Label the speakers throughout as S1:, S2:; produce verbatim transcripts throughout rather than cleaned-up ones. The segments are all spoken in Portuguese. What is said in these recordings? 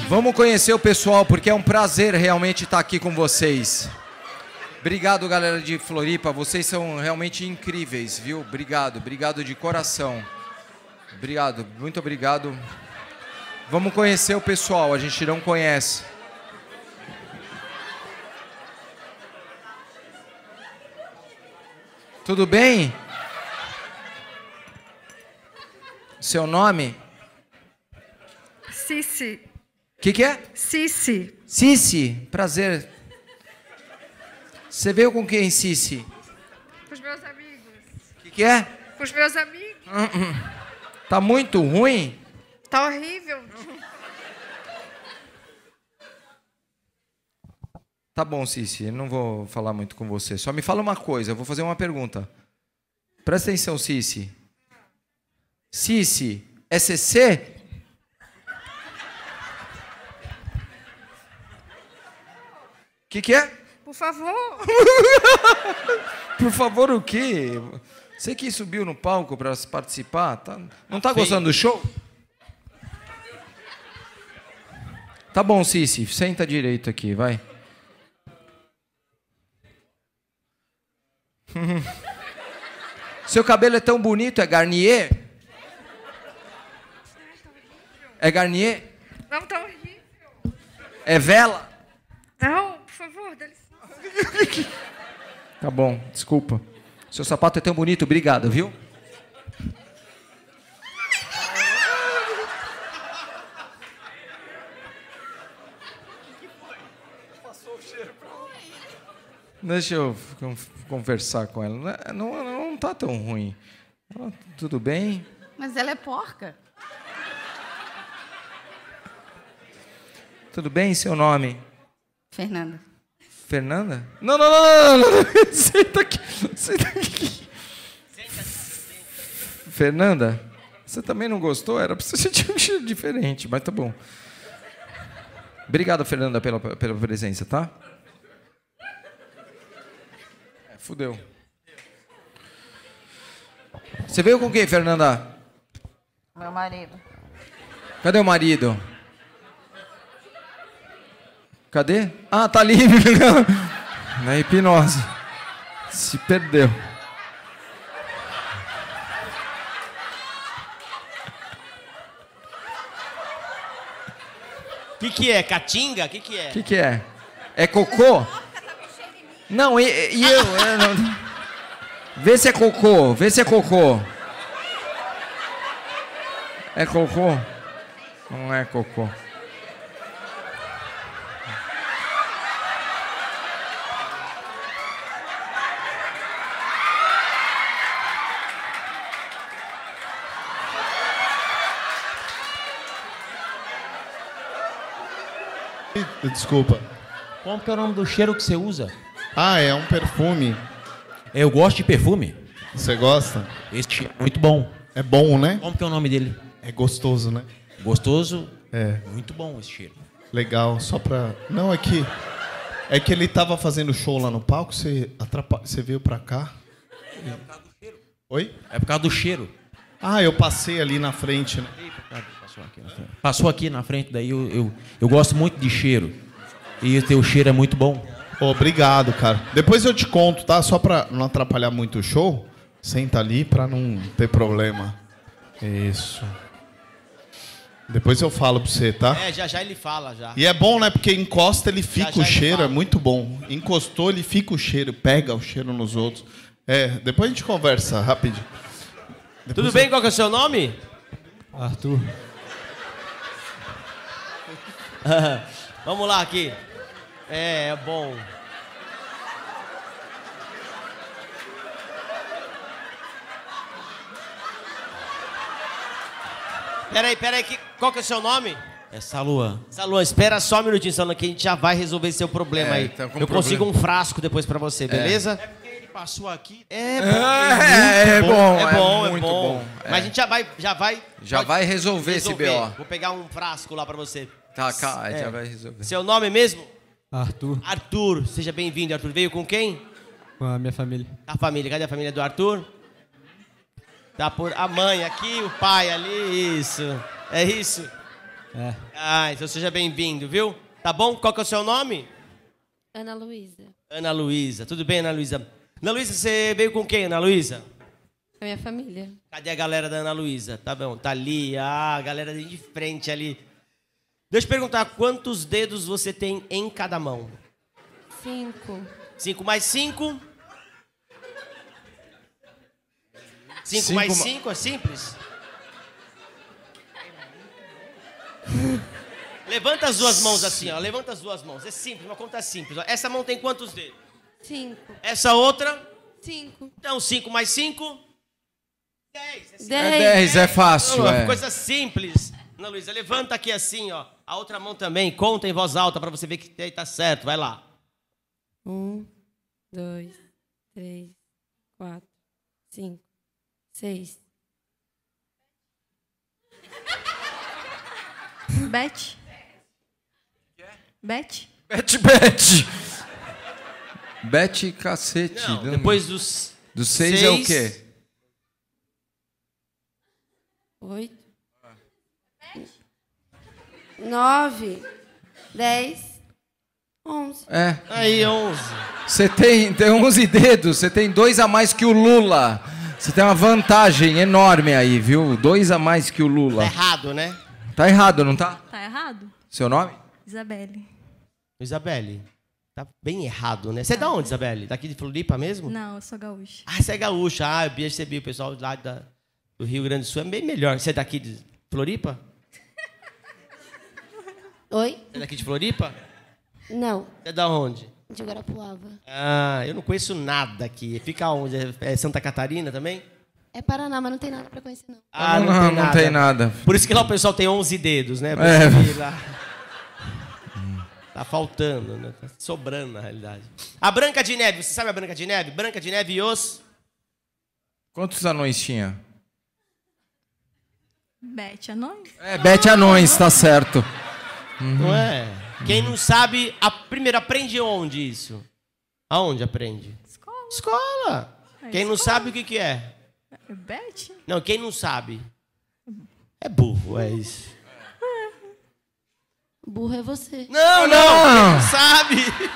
S1: Vamos conhecer o pessoal, porque é um prazer realmente estar aqui com vocês. Obrigado, galera de Floripa. Vocês são realmente incríveis, viu? Obrigado, obrigado de coração. Obrigado, muito obrigado. Vamos conhecer o pessoal, a gente não conhece. Tudo bem? Seu nome?
S2: Cici.
S1: O que, que é?
S2: Cici.
S1: Cici, prazer. Você veio com quem, Cici?
S2: Com os meus amigos.
S1: O que, que é?
S2: Com os meus amigos.
S1: Uh -uh. Tá muito ruim?
S2: Tá horrível.
S1: Tá bom, Cici, eu não vou falar muito com você. Só me fala uma coisa, eu vou fazer uma pergunta. Presta atenção, Cici. Cici, é C C? O que, que é?
S2: Por favor.
S1: Por favor, o quê? Você que subiu no palco para participar, tá? Não tá gostando do show? Tá bom, Cici, senta direito aqui, vai. Seu cabelo é tão bonito, é Garnier? É Garnier?
S2: Não, tá horrível.
S1: É Vela?
S2: Não, por favor, dá licença.
S1: Tá bom, desculpa. Seu sapato é tão bonito, obrigado, viu? Deixa eu conversar com ela. Não, não, não tá tão ruim. Ela, tudo bem?
S3: Mas ela é porca.
S1: Tudo bem, seu nome?
S3: Fernanda.
S1: Fernanda? Não, não, não, não, não, não. Senta aqui. Senta aqui. Fernanda, você também não gostou? Era pra você sentir um cheiro diferente, mas tá bom. Obrigado, Fernanda, pela, pela presença, tá? É, fudeu. Você veio com quem, Fernanda?
S3: Meu marido.
S1: Cadê o marido? Cadê? Ah, tá ali. Na hipnose. Se perdeu.
S4: O que, que é? Caatinga? O que, que é?
S1: O que, que é? É cocô? Não, e, e eu... eu não... Vê se é cocô. Vê se é cocô. É cocô? Não é cocô.
S5: Desculpa.
S4: Como que é o nome do cheiro que você usa?
S5: Ah, é um perfume.
S4: Eu gosto de perfume.
S5: Você gosta?
S4: Esse cheiro é muito bom.
S5: É bom, né?
S4: Como que é o nome dele?
S5: É gostoso, né?
S4: Gostoso?
S5: É.
S4: Muito bom esse cheiro.
S5: Legal, só pra... Não, é que... É que ele tava fazendo show lá no palco, você, atrapa... você veio pra cá.
S4: É por causa do cheiro.
S5: Oi?
S4: É por causa do cheiro.
S5: Ah, eu passei ali na frente, né?
S4: Passou aqui na frente. Passou aqui na frente, daí eu, eu, eu gosto muito de cheiro. E o teu cheiro é muito bom.
S5: Obrigado, cara. Depois eu te conto, tá? Só pra não atrapalhar muito o show. Senta ali pra não ter problema. Isso. Depois eu falo pra você, tá?
S4: É, já já ele fala, já.
S5: E é bom, né? Porque encosta, ele fica
S4: Já, já
S5: o cheiro,
S4: ele
S5: é
S4: fala.
S5: muito bom. Encostou, ele fica o cheiro, pega o cheiro nos outros. É, depois a gente conversa rapidinho. Depois
S4: Tudo
S5: eu...
S4: bem? Qual que é o seu nome?
S6: Arthur.
S4: Vamos lá aqui. É, é bom. Peraí, peraí, que, qual que é o seu nome? É Salua. Salua, espera só um minutinho, Salua, que a gente já vai resolver seu problema
S1: É,
S4: aí.
S1: tá com
S4: Eu consigo
S1: problema.
S4: um frasco depois pra você, beleza?
S6: É porque ele passou aqui.
S4: É,
S1: É, é
S4: muito
S1: bom,
S4: é bom, é
S1: muito
S4: bom.
S1: bom. É.
S4: Mas a gente já vai, já vai...
S1: Já
S4: pode
S1: vai resolver esse B O.
S4: Vou pegar um frasco lá pra você.
S1: Tá, cá,
S4: É.
S1: já vai resolver.
S4: Seu nome mesmo?
S6: Arthur,
S4: Arthur. Seja bem-vindo, Arthur. Veio com quem?
S6: com a minha família.
S4: A família. Cadê a família do Arthur? Tá por a mãe aqui, o pai ali. Isso. É isso.
S6: É.
S4: Ah, então seja bem-vindo, viu? Tá bom? Qual que é o seu nome?
S7: Ana Luísa.
S4: Ana Luísa. Tudo bem, Ana Luísa? Ana Luísa, você veio com quem, Ana Luísa?
S7: Com a minha família.
S4: Cadê a galera da Ana Luísa? Tá bom, tá ali. Ah, a galera de frente ali. Deixa eu perguntar, quantos dedos você tem em cada mão?
S7: Cinco.
S4: Cinco mais cinco? Cinco,
S1: Cinco
S4: mais
S1: ma-
S4: cinco, é simples? Levanta as duas mãos assim, ó. Levanta as duas mãos. É simples, uma conta simples. Ó. Essa mão tem quantos dedos?
S7: Cinco.
S4: Essa outra?
S7: Cinco.
S4: Então, cinco mais cinco? Dez. É simples.
S1: É dez, é fácil,
S4: Não,
S1: é.
S4: Coisa simples. Ana Luísa, levanta aqui assim, ó. A outra mão também. Conta em voz alta pra você ver que tá certo. Vai lá.
S7: Um, dois, três, quatro, cinco, seis.
S2: Beth. Beth.
S1: Bete, bete. Bete, cacete.
S4: Não,
S1: Não-
S4: depois dos...
S1: Do seis é o quê?
S7: Oito. Nove. Dez. Onze.
S1: É.
S4: Aí, onze.
S1: Você tem, tem onze dedos, você tem dois a mais que o Lula. Você tem uma vantagem enorme aí, viu? Dois a mais que o
S4: Tá
S1: Lula.
S4: errado, né?
S1: Tá errado, não tá?
S2: Tá errado?
S1: Seu nome?
S2: Isabelle.
S4: Isabelle, tá bem errado, né? Você é da onde, Isabelle? Daqui de Floripa mesmo?
S2: Não, eu sou gaúcha.
S4: Ah, você é gaúcha. Ah, eu percebi. O pessoal lá da, do Rio Grande do Sul é bem melhor. Você é daqui de Floripa?
S7: Oi?
S4: Você é daqui de Floripa?
S7: Não.
S4: Você é da onde?
S7: De Guarapuava.
S4: Ah, eu não conheço nada aqui. Fica onde? É Santa Catarina também?
S7: É Paraná, mas não tem nada pra conhecer, não.
S4: Ah,
S1: não,
S4: não, tem,
S1: não
S4: nada.
S1: tem nada.
S4: Por isso que lá o pessoal tem onze dedos, né? Por
S1: É.
S4: isso que lá... Tá faltando, né? Tá sobrando, na realidade. A Branca de Neve, você sabe a Branca de Neve? Branca de Neve e os...
S1: Quantos anões tinha?
S2: Beth, anões?
S1: É, Bete Anões, tá certo.
S4: Não é? Quem não sabe, a... primeiro, aprende onde isso? Aonde aprende?
S2: Escola.
S4: Escola.
S2: É
S4: Quem não
S2: escola.
S4: sabe, o que que é?
S2: Beth?
S4: Não, quem não sabe é burro, é isso.
S7: Burro é você.
S4: Não, não,
S1: Não.
S4: quem não sabe.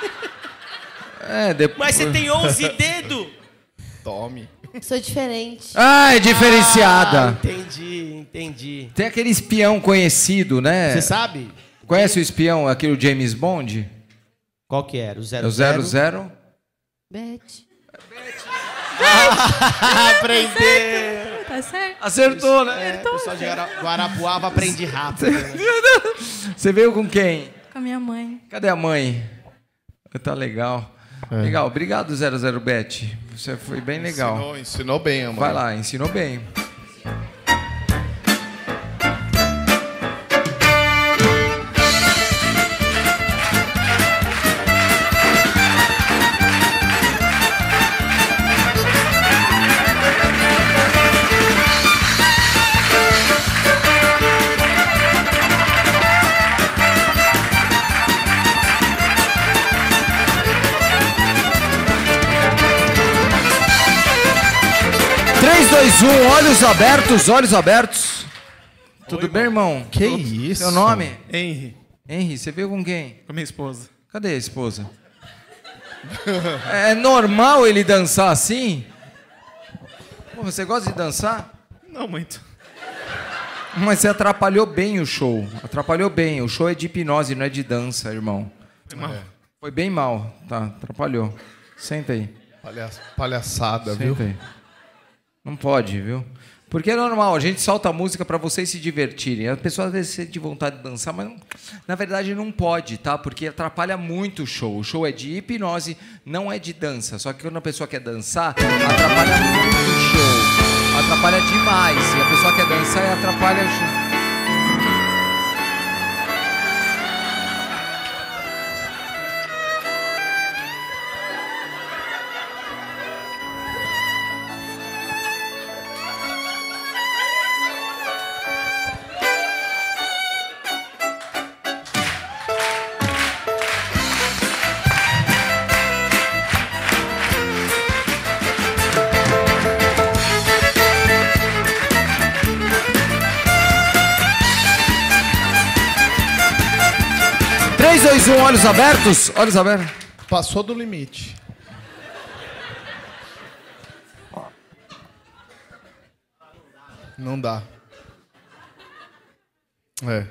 S1: É, depois...
S4: Mas você tem onze dedos.
S5: Tome.
S7: Sou diferente.
S1: Ah, é
S4: Ah,
S1: diferenciada.
S4: entendi, entendi.
S1: Tem aquele espião conhecido, né?
S4: Você sabe?
S1: Conhece o espião, aquele James Bond?
S4: Qual que era? O
S1: É
S4: zero
S1: o zero zero?
S7: Beth.
S4: Aprender.
S2: Tá certo?
S1: Acertou, né?
S4: É, o pessoal de Guara- Guarapuava aprende rápido. Né?
S1: Você veio com quem?
S2: Com a minha mãe.
S1: Cadê a mãe? Tá legal. Legal, obrigado zero zero Bet. Você foi bem legal.
S5: Ensinou, ensinou bem, amor.
S1: Vai lá, ensinou bem. três, dois, um, olhos abertos, olhos abertos. Tudo bem, irmão?
S5: Que
S1: Tudo-
S5: isso?
S1: Seu nome?
S6: Henry,
S1: Henry, você veio com quem?
S6: com a minha esposa.
S1: Cadê a esposa? É normal ele dançar assim? Pô, você gosta de dançar?
S6: Não muito.
S1: Mas você atrapalhou bem o show. Atrapalhou bem. O show é de hipnose, não é de dança, irmão.
S6: Foi mal.
S1: Foi bem mal. Tá, atrapalhou. Senta aí.
S5: Palha- palhaçada, viu?
S1: Senta aí. Não pode, viu? Porque é normal, a gente solta a música para vocês se divertirem. A pessoa às vezes sente vontade de dançar, mas não- na verdade não pode, tá? Porque atrapalha muito o show. O show é de hipnose, não é de dança. Só que quando a pessoa quer dançar, atrapalha muito o show. Atrapalha demais. E a pessoa quer dançar e atrapalha o show. dois, um, olhos abertos. Olhos abertos.
S5: Passou do limite. Não dá. É.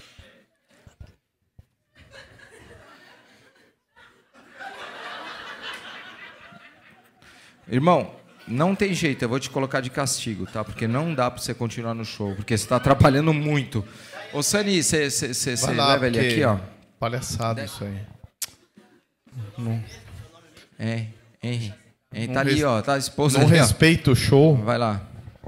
S1: Irmão, não tem jeito, eu vou te colocar de castigo, tá? Porque não dá pra você continuar no show, porque você tá atrapalhando muito. Ô, Sani, você leva ele aqui, ó.
S5: Palhaçada isso aí. Não,
S1: É, Henry. Henry
S5: Não
S1: tá ali,
S5: res-
S1: ó, tá a esposa
S5: não
S1: ali, ó.
S5: respeita o show.
S1: Vai lá.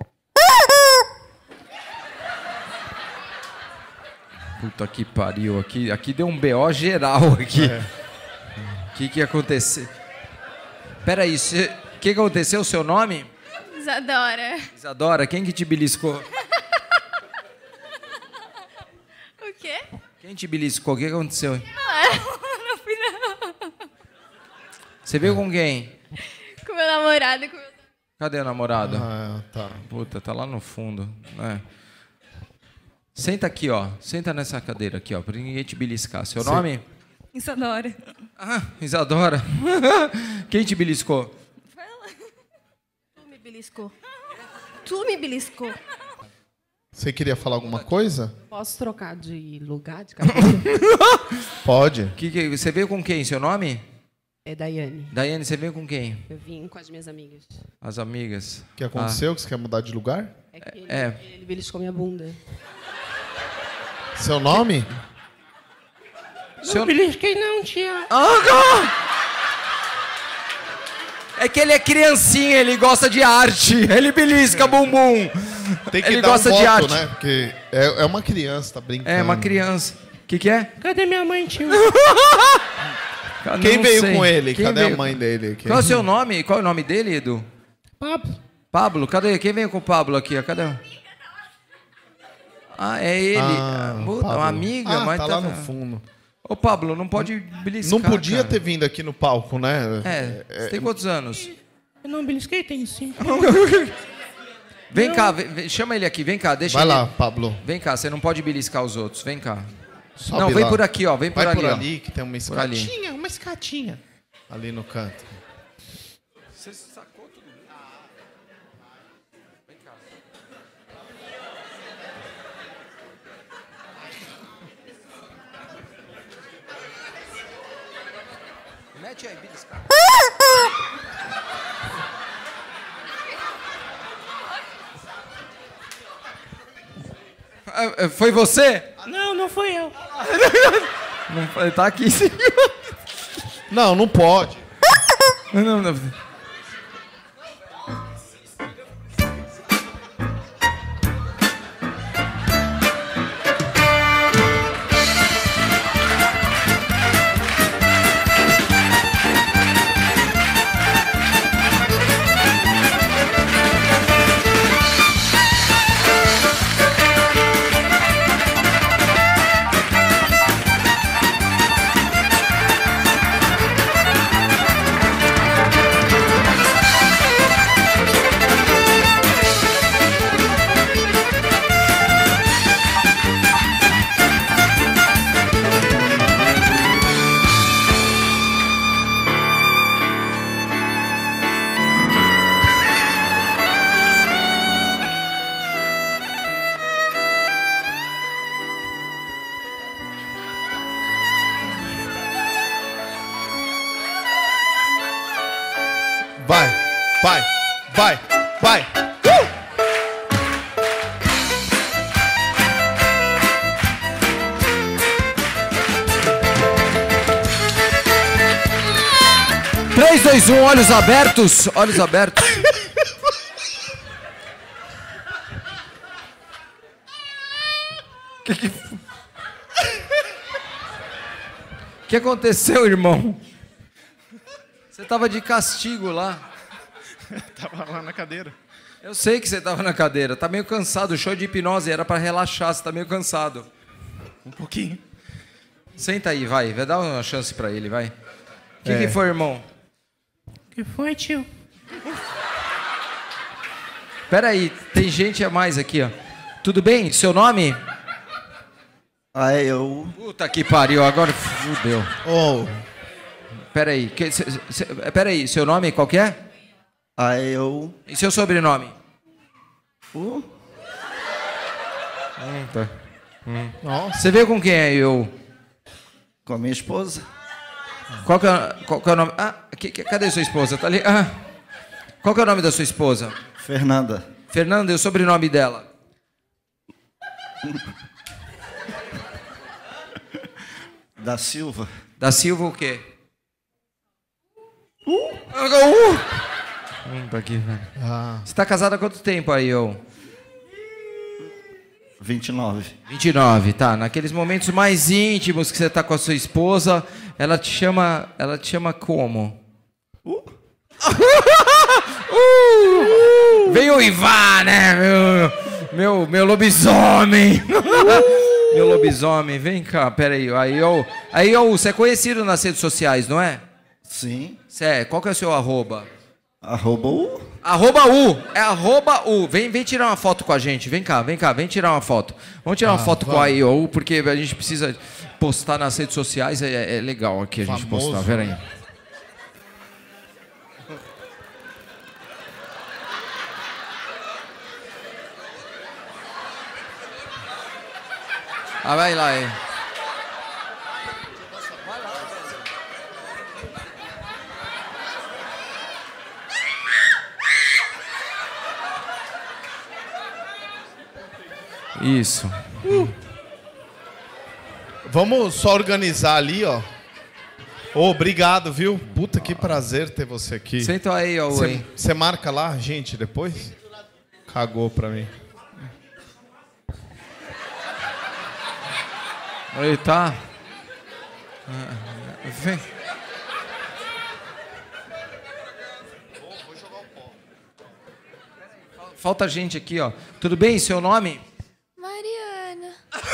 S1: Puta que pariu, aqui, aqui deu um B O geral aqui.
S5: É.
S1: O que que aconteceu? Peraí, o que que aconteceu? O seu nome?
S2: Isadora.
S1: Isadora, quem que te beliscou?
S2: O quê?
S1: Quem te beliscou? O que que aconteceu?
S2: Ah, não fui não.
S1: Você veio com quem?
S2: Com meu namorado. Com meu...
S1: Cadê o namorado?
S5: Ah, tá.
S1: Puta, tá lá no fundo. né? Senta aqui, ó. Senta nessa cadeira aqui, ó, pra ninguém te beliscar. Seu
S5: Sim.
S1: nome?
S2: Isadora.
S1: Ah, Isadora. Quem te beliscou?
S7: Tu me beliscou. Tu me beliscou.
S5: Você queria falar alguma coisa?
S8: Posso trocar de lugar, de cadeira?
S5: Pode.
S1: Que que, você veio com quem? Seu nome?
S8: É Daiane.
S1: Daiane, você veio com quem?
S8: Eu vim com as minhas amigas.
S1: As amigas.
S5: O que aconteceu? Que você quer mudar de lugar?
S8: É que ele,
S1: É.
S8: ele beliscou minha bunda.
S5: Seu nome?
S1: Seu...
S8: belisquei não, tia.
S1: É que ele é criancinha, ele gosta de arte. Ele belisca bumbum.
S5: Tem que
S1: Ele
S5: dar
S1: gosta
S5: um
S1: de
S5: voto,
S1: arte.
S5: né? Porque é, é uma criança, tá brincando.
S1: É, uma criança. O que que é?
S8: Cadê minha mãe, tio?
S5: Quem
S1: Não
S5: veio
S1: sei.
S5: com ele?
S1: Quem
S5: Cadê
S1: veio?
S5: a mãe dele? Quem...
S1: Qual é o seu nome? Qual é o nome dele, Edu?
S8: Pablo.
S1: Pablo, cadê? Quem veio com o Pablo aqui? ó? Cadê? Ah, é ele.
S5: Ah,
S1: Puta,
S5: Pablo.
S1: uma amiga,
S5: ah,
S1: mas
S5: tá lá no fundo.
S1: Ô, Pablo, não pode beliscar.
S5: Não podia
S1: cara.
S5: ter vindo aqui no palco, né?
S1: É, você tem quantos anos?
S8: Eu não belisquei, tenho cinco.
S1: Vem cá, vem- vem- chama ele aqui, vem cá, deixa
S5: Vai
S1: ele.
S5: lá, Pablo.
S1: Vem cá, você não pode beliscar os outros, vem cá.
S5: Sobe
S1: não, vem
S5: lá.
S1: por aqui, ó, vem por
S5: Vai
S1: ali,
S5: por
S1: ó.
S5: ali, que tem uma
S1: Por ali.
S5: escadinha, uma escadinha. Ali no canto.
S1: Você sacou tudo? Vem cá. Mete aí, beliscar. Ah, ah, Foi você?
S8: Não, não foi eu.
S1: Não, foi- tá aqui sim.
S5: Não, não pode.
S1: Não, não.
S5: Vai, vai, vai, vai.
S1: três, dois, um, olhos abertos. Olhos abertos. que, que... que aconteceu, irmão? Você tava de castigo lá.
S6: Tava lá na cadeira.
S1: Eu sei que você tava na cadeira. Tá meio cansado. O show de hipnose era pra relaxar. Você tá meio cansado.
S6: Um pouquinho.
S1: Senta aí, vai. Vai dar uma chance pra ele, vai. O que,
S5: É.
S1: que foi, irmão?
S8: O que foi, tio?
S1: Pera aí, tem gente a mais aqui, ó. Tudo bem? Seu nome?
S9: Ah, eu.
S1: Puta que pariu, agora fudeu.
S5: Oh.
S1: Peraí, que, cê, cê, peraí, seu nome qual que é?
S9: Ah, eu.
S1: E seu sobrenome?
S9: Uh.
S1: Hum, tá. Hum.
S5: Nossa.
S1: Você veio com quem aí, eu?
S9: Com a minha esposa.
S1: Qual que é, qual que é o nome? Ah, que, que, cadê sua esposa? Tá ali? Ah. Qual que é o nome da sua esposa?
S9: Fernanda.
S1: Fernanda, e o sobrenome dela?
S9: Da Silva.
S1: Da Silva o quê? Uh! Uh! Hum, tá aqui, velho.
S5: Ah.
S1: Você tá casada há quanto tempo aí, eu?
S9: vinte e nove.
S1: vinte e nove, tá. Naqueles momentos mais íntimos que você tá com a sua esposa, ela te chama, ela te chama como?
S9: Uh.
S1: uh! Vem uivar, né, meu, meu, meu lobisomem. Meu lobisomem, vem cá, peraí. Aí, eu, aí eu, você é conhecido nas redes sociais, não é?
S9: Sim.
S1: Você é, qual que é o seu arroba?
S9: Arroba U.
S1: Arroba U, é arroba U. Vem, vem tirar uma foto com a gente, vem cá, vem cá, vem tirar uma foto. Vamos tirar uma
S5: Ah,
S1: foto
S5: vamos.
S1: com a I O U, porque a gente precisa postar nas redes sociais, é, é legal aqui a gente
S5: Famoso,
S1: postar, peraí. Ah, vai lá, aí. Isso.
S5: Uh. Vamos só organizar ali, ó. Ô, obrigado, viu? Puta, que prazer ter você aqui.
S1: Senta aí, ó.
S5: Você marca lá, gente, depois? Cagou pra mim.
S1: Aí, tá. Ah, vem. Falta gente aqui, ó. Tudo bem? Seu nome?
S2: Mariana.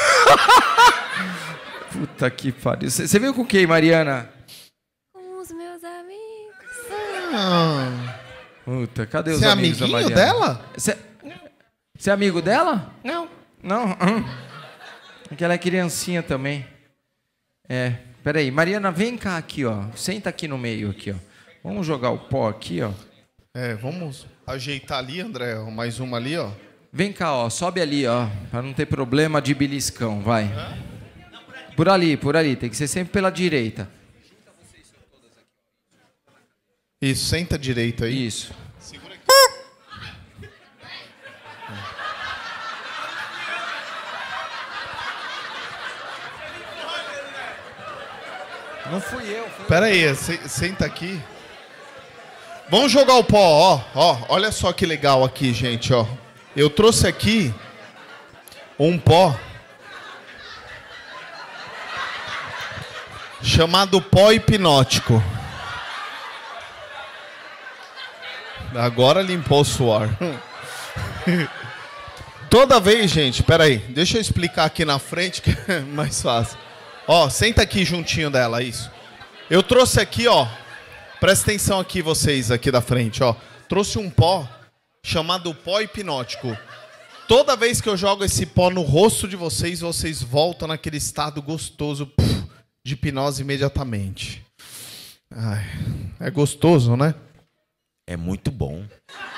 S1: Puta que pariu. Você veio com quem, Mariana?
S2: Com os meus amigos.
S5: Ah.
S1: Puta, cadê os
S5: Você é
S1: amigos da
S5: amiguinho
S1: Mariana?
S5: dela?
S1: Você é amigo dela?
S8: Não.
S1: Não? Hum. É que ela é criancinha também. É. Peraí, Mariana, vem cá aqui, ó. Senta aqui no meio, aqui, ó. Vamos jogar o pó aqui, ó.
S5: É, vamos ajeitar ali, André. Mais uma ali, ó.
S1: Vem cá, ó. Sobe ali, ó. Pra não ter problema de beliscão, vai. Por ali, por ali. Tem que ser sempre pela direita.
S5: Isso, senta direito aí.
S1: Isso.
S5: Segura aqui.
S1: Não fui eu. Fui
S5: Pera aí, se- senta aqui. Vamos jogar o pó, ó, ó. Olha só que legal aqui, gente, ó. Eu trouxe aqui um pó chamado pó hipnótico. Agora limpou o suor. Toda vez, gente, peraí, deixa eu explicar aqui na frente que é mais fácil. Ó, senta aqui juntinho dela, isso. Eu trouxe aqui, ó, presta atenção aqui vocês aqui da frente, ó. Trouxe um pó chamado pó hipnótico. Toda vez que eu jogo esse pó no rosto de vocês, vocês voltam naquele estado gostoso puf, de hipnose imediatamente. Ai, é gostoso, né?
S10: É muito bom.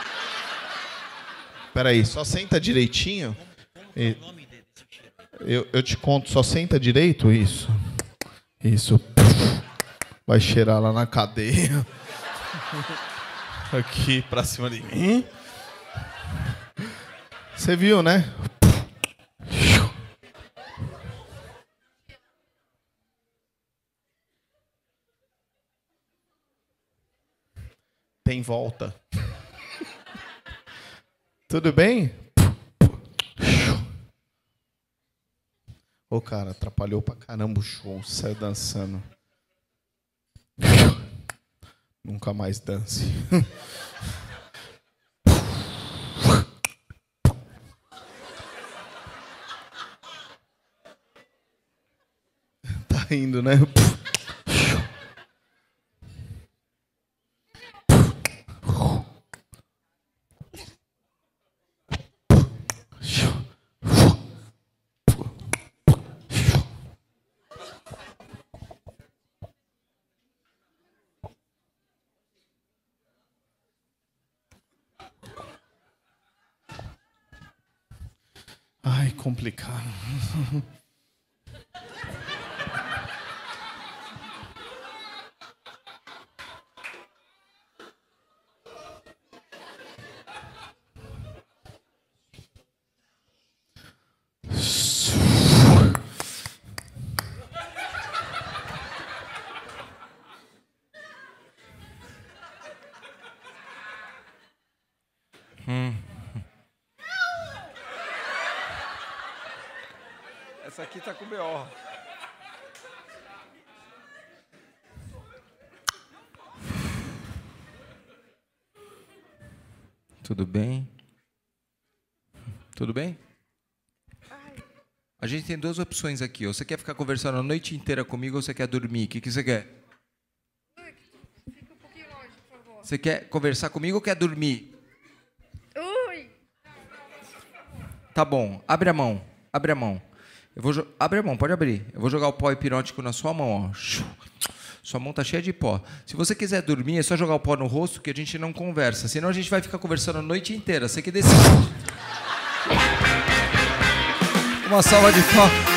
S5: Peraí, só senta direitinho. E- Eu, eu te conto, só senta direito, isso. Isso. Vai cheirar lá na cadeia. Aqui pra cima de mim. Você viu, né? Tem volta. Tudo bem? Ô, cara, atrapalhou pra caramba o show. Saiu dançando. Nunca mais dance. Tá indo, né? Ai, complicado.
S1: Hum. Essa aqui tá com B O. Tudo bem? Tudo bem? A gente tem duas opções aqui. Ou você quer ficar conversando a noite inteira comigo ou você quer dormir? O que, que você quer?
S2: Fica um pouquinho longe, por favor.
S1: Você quer conversar comigo ou quer dormir?
S2: Ui!
S1: Tá bom. Abre a mão. Abre a mão. Eu vou jo- Abre a mão, pode abrir. Eu vou jogar o pó hipnótico na sua mão, ó. Sua mão tá cheia de pó. Se você quiser dormir, é só jogar o pó no rosto que a gente não conversa. Senão a gente vai ficar conversando a noite inteira. Você que decide. Uma salva de palmas.